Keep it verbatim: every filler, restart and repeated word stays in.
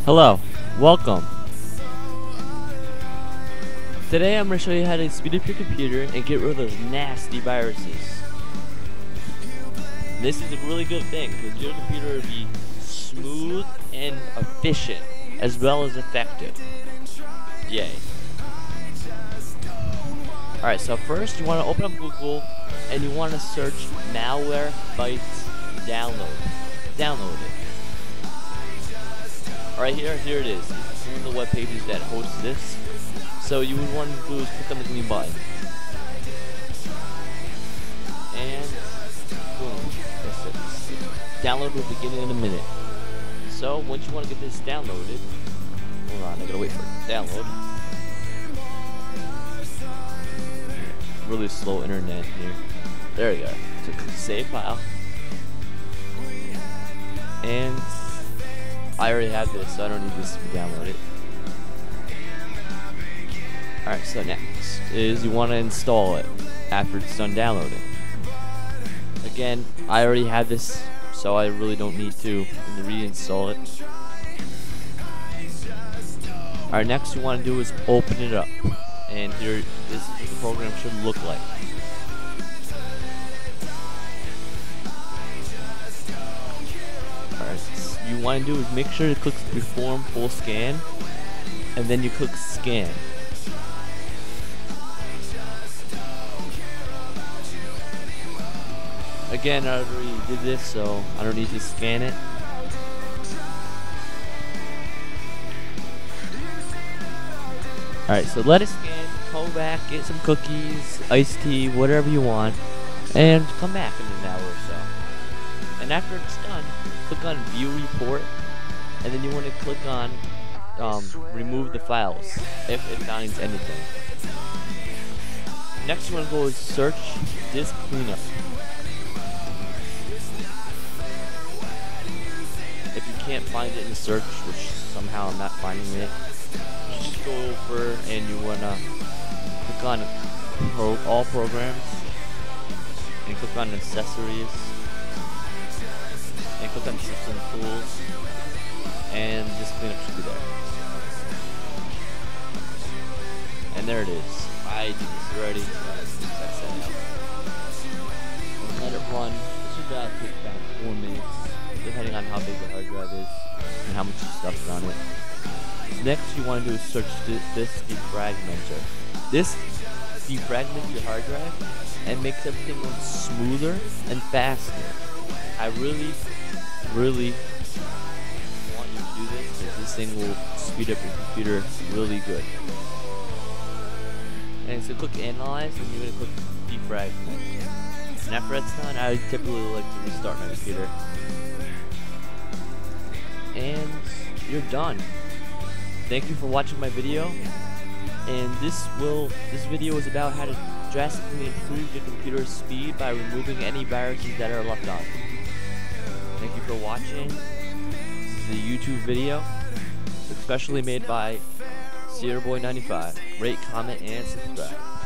Hello, welcome. Today I'm going to show you how to speed up your computer and get rid of those nasty viruses. This is a really good thing because your computer will be smooth and efficient as well as effective. Yay. Alright, so first you want to open up Google and you want to search Malwarebytes download. Download it. Alright, here, here it is. This is one of the web pages that hosts this. So you would want to do is click on the green button. And boom. That's it. Download will begin in a minute. So once you want to get this downloaded, hold on, I gotta wait for it to download. Really slow internet here. There we go. So click save file. And I already have this, so I don't need this to download it. Alright, so next is you want to install it after it's done downloading. Again, I already have this, so I really don't need to reinstall it. Alright, next you want to do is open it up. And here, this is what the program should look like. Alright, you want to do is make sure to click perform full scan, and then you click scan. Again, I already did this, so I don't need to scan it. Alright, so let it scan, go back, get some cookies, iced tea, whatever you want, and come back in an hour or so. And after it's done, click on view report, and then you want to click on um, remove the files, if it finds anything. Next you want to go is search disk cleanup. If you can't find it in the search, which somehow I'm not finding it, you just go over and you wanna click on pro all programs and click on accessories and click on system tools, and this cleanup should be there. And there it is. I did this already, so I test that out. And let it run. This should about take about four minutes. Depending on how big the hard drive is and how much stuff's on it. Next, you want to do is search this defragmenter. This defragments your hard drive and makes everything run smoother and faster. I really, really want you to do this because this thing will speed up your computer really good. And so click analyze and you're going to click defragment. And after that's done, I typically like to restart my computer. And you're done. Thank you for watching my video, and this will this video is about how to drastically improve your computer's speed by removing any viruses that are left on. Thank you for watching. This is a YouTube video especially made by Sierra Boy ninety-five. Rate, comment, and subscribe.